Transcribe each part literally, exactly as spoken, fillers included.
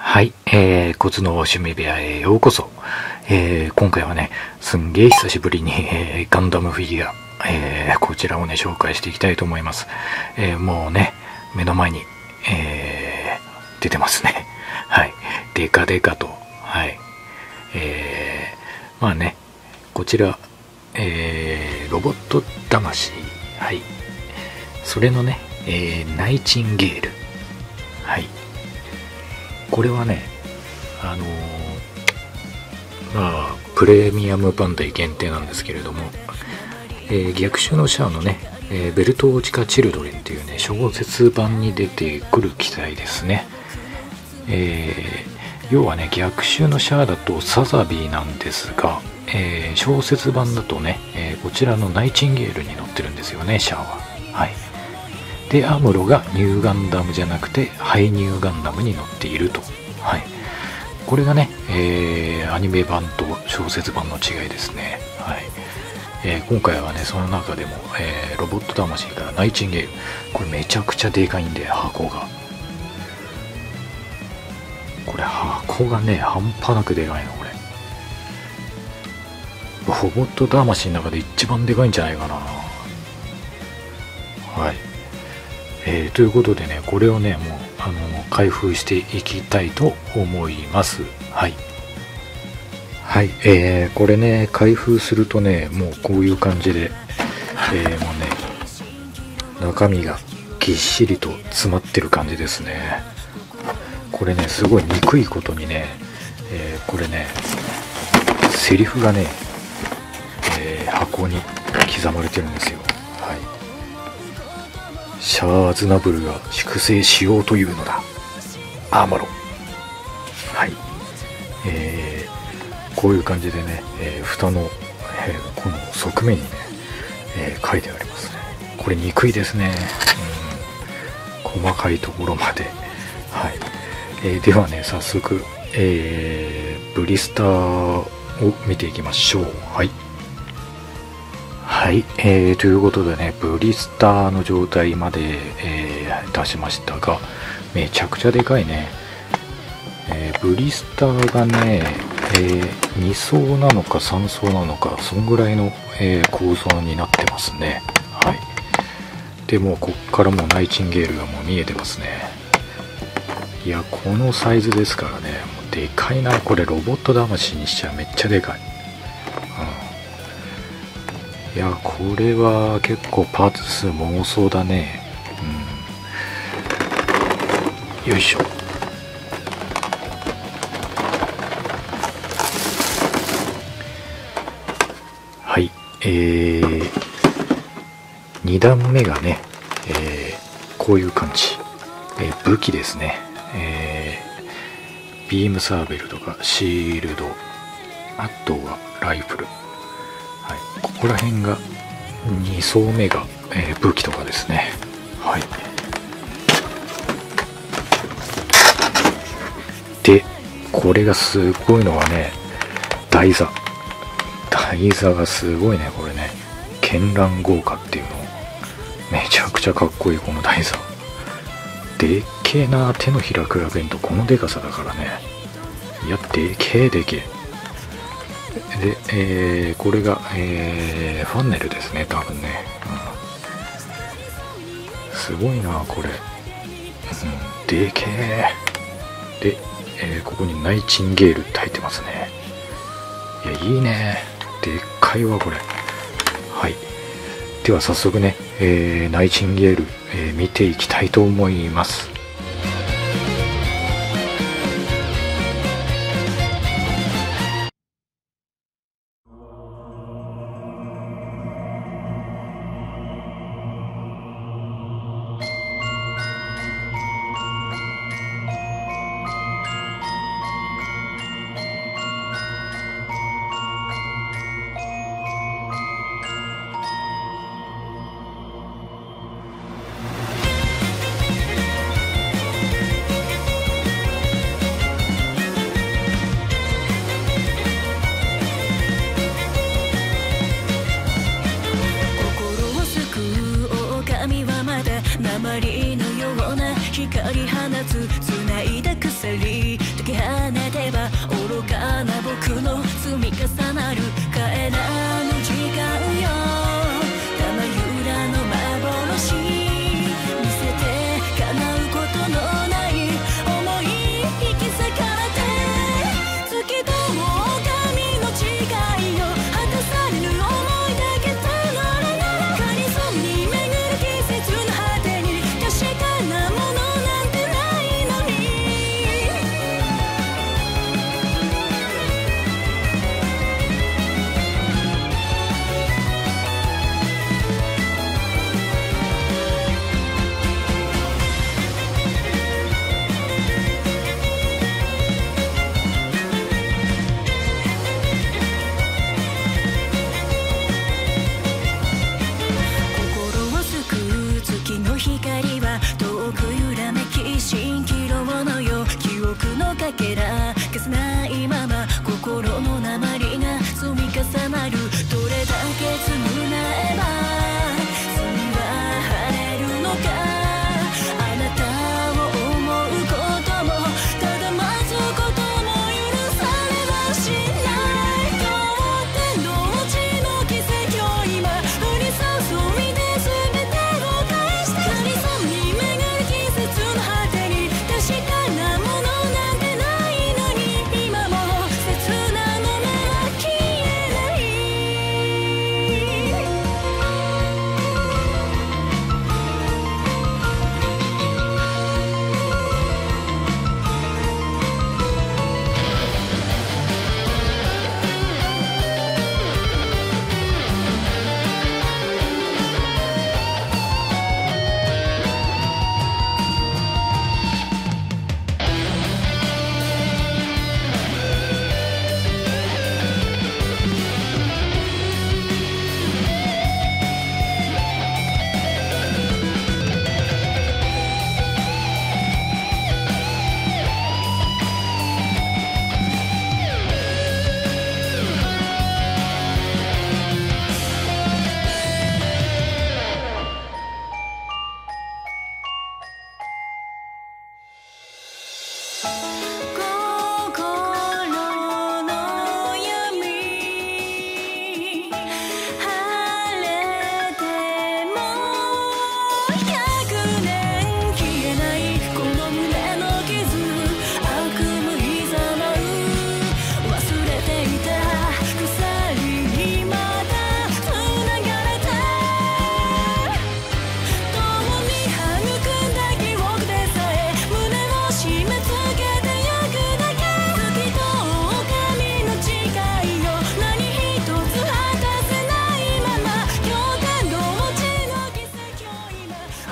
はい、えー、コツの趣味部屋へようこそ。えー、今回はね、すんげー久しぶりに、えー、ガンダムフィギュア、えー、こちらをね、紹介していきたいと思います。えー、もうね、目の前に、えー、出てますね。はい、デカデカと、はい、えー、まあね、こちら、えー、ロボット魂、はい、それのね、えー、ナイチンゲール、はい、これはね、あのー、まあプレミアムバンダイ限定なんですけれども、えー、逆襲のシャアのね、えー、ベルトーチカ・チルドレンっていうね小説版に出てくる機体ですね。えー、要はね、逆襲のシャアだとサザビーなんですが、えー、小説版だとね、えー、こちらのナイチンゲールに乗ってるんですよね、シャアは。はい。で、アムロがニューガンダムじゃなくてハイニューガンダムに乗っていると。はい。これがね、えー、アニメ版と小説版の違いですね。はい。えー、今回はね、その中でも、えー、ロボット魂からナイチンゲール。これめちゃくちゃでかいんで、箱が。これ箱がね、半端なくでかいの、これ。ロボット魂の中で一番でかいんじゃないかな。はい。えー、ということでね、これをね、もう、あの、開封していきたいと思います。はい。はい、えー、これね、開封するとね、もうこういう感じで、えー、もうね、中身がぎっしりと詰まってる感じですね。これね、すごい憎いことにね、えー、これね、セリフがね、えー、箱に刻まれてるんですよ。はい。シャア・アズナブルが粛清しようというのだ、アーマロ。はい。えー、こういう感じでね、えー、蓋の、えー、この側面にね、えー、書いてありますね。これ憎いですね。うん、細かいところまで。はい。えー、ではね、早速、えー、ブリスターを見ていきましょう。はい。はい、えー、ということでね、ブリスターの状態まで、えー、出しましたが、めちゃくちゃでかいね。えー、ブリスターがね、えー、に層なのかさん層なのか、そんぐらいの、えー、構造になってますね。はい。でも、こっからもうナイチンゲールがもう見えてますね。いや、このサイズですからね、もうでかいな。これロボット魂にしちゃめっちゃでかい。いや、これは結構パーツ数も多そうだね。うん。よいしょ。はい。えー、に段目がね、えー、こういう感じ。えー、武器ですね。えー、ビームサーベルとかシールド。あとはライフル。はい、ここら辺がに層目が、えー、武器とかですね。はい。で、これがすごいのはね、台座。台座がすごいね、これね。絢爛豪華っていうの。めちゃくちゃかっこいい、この台座。でっけえな、手のひら比べんとこのでかさだからね。いや、でけえでけえ。で、えー、これが、えー、ファンネルですね、多分ね。うん、すごいな、これ。うん、でけえ。で、えー、ここにナイチンゲールって入ってますね。いや、いいね。でっかいわ、これ。はい。では早速ね、えー、ナイチンゲール、えー、見ていきたいと思います。光のような光放つ繋いだ鎖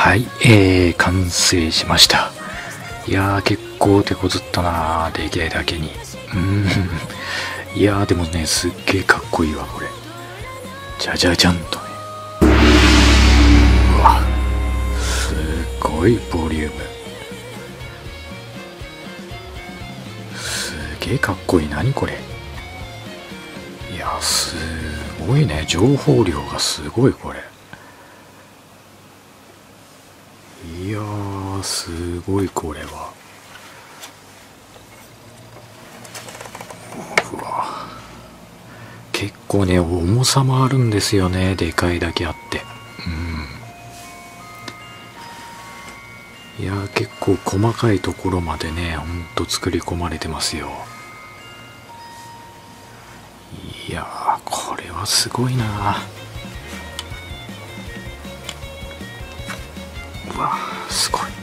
はい、えー、完成しました。いやー、結構手こずったなー、でけえだけに。うーん。いやー、でもね、すっげーかっこいいわ、これ。じゃじゃじゃんとね。うわ、すごいボリューム。すげーかっこいい。何これ。いやー、すごいね。情報量がすごい、これ。いやー、すごい、これは。うわ、結構ね、重さもあるんですよね。でかいだけあって。うん。いやー、結構細かいところまでね、ほんと作り込まれてますよ。いやー、これはすごいな。うわ、すごい。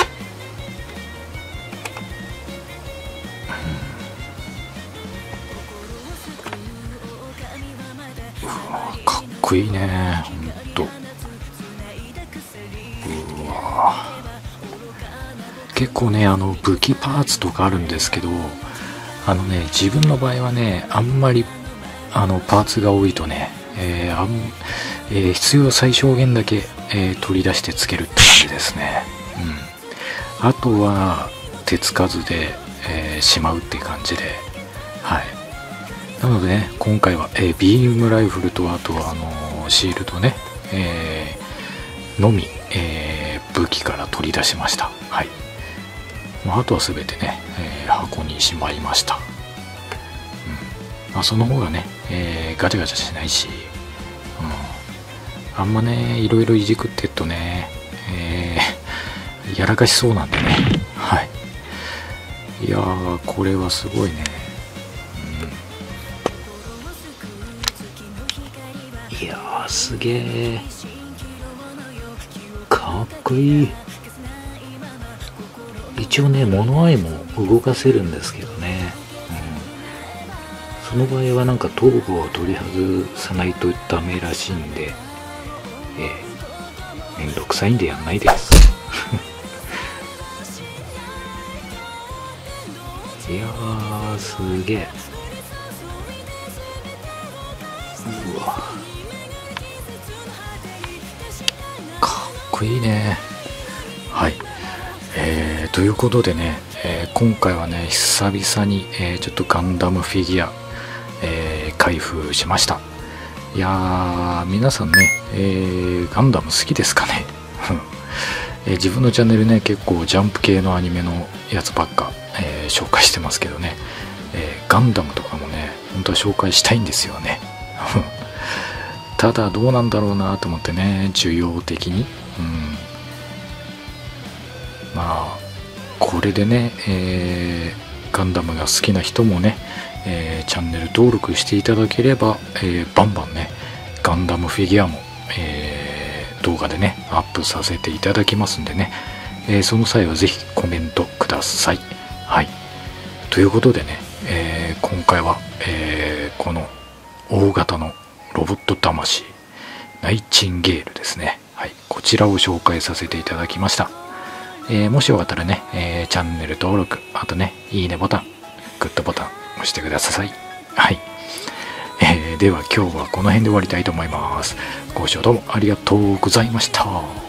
うん、うわ、かっこいいね、ほんと。うわ、結構ね、あの武器パーツとかあるんですけど、あのね、自分の場合はね、あんまりあのパーツが多いとね、えーあんえー、必要最小限だけ、えー、取り出してつけるって感じですね。うん、あとは手つかずで、えー、しまうって感じで、はい。なのでね、今回は、えー、ビームライフルと、あとはあのー、シールドね、えー、のみ、えー、武器から取り出しました。はい。まあ、あとは全てね、えー、箱にしまいました。うん、まあ、その方がね、えー、ガチャガチャしないし、うん、あんまね、いろいろいじくってっとね、えー、やらかしそうなんでね。はい。いやー、これはすごいね。うん、いやー、すげー。かっこいい。一応ね、物合いも動かせるんですけどね。その場合はなんか頭部を取り外さないとダメらしいんで、えー、めんどくさいんでやんないです。いやー、すげえ。うわ、かっこいいね。はい。えー、ということでね、えー、今回はね、久々に、えー、ちょっとガンダムフィギュア、えー、開封しました。いやー、皆さんね、えー、ガンダム好きですかね。えー、自分のチャンネルね、結構ジャンプ系のアニメのやつばっか、えー、紹介してますけどね、えー、ガンダムとかもね、本当は紹介したいんですよね。ただどうなんだろうなと思ってね、需要的に。うん、まあこれでね、えー、ガンダムが好きな人もね、えー、チャンネル登録していただければ、えー、バンバンね、ガンダムフィギュアも、えー、動画でねアップさせていただきますんでね、えー、その際はぜひコメントください。はい。ということでね、えー、今回は、えー、この大型のロボット魂ナイチンゲールですね。はい、こちらを紹介させていただきました。えー、もしよかったらね、えー、チャンネル登録、あとね、いいねボタン、グッドボタン押してください。はい。えー、では今日はこの辺で終わりたいと思います。ご視聴どうもありがとうございました。